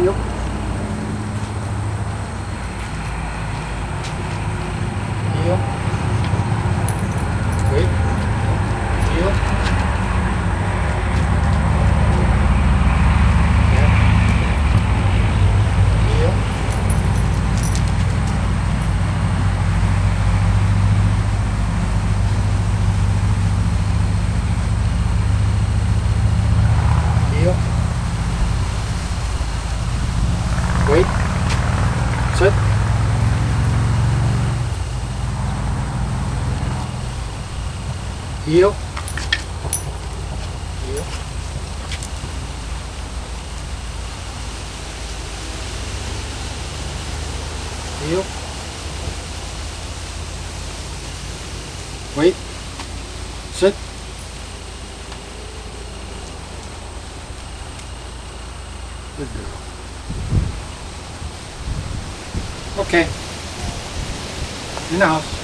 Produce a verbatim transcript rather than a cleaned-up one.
Heel. Heel. Wait. Heel. Yeah. Heel. Heel. Wait. Sit. Heel. Heel. Heel. Wait. Sit. Good girl. Okay. In the house.